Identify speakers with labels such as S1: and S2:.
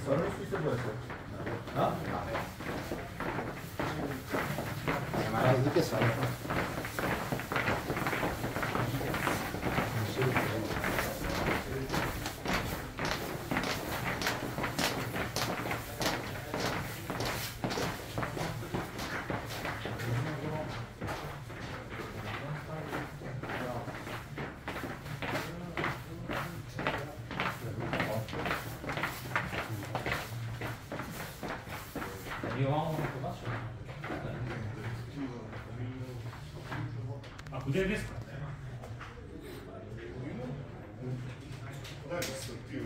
S1: Stvarno nisu iste boje sve? A?
S2: Nema razlike stvarno.
S3: A kuda je deska?
S4: Daj da se ti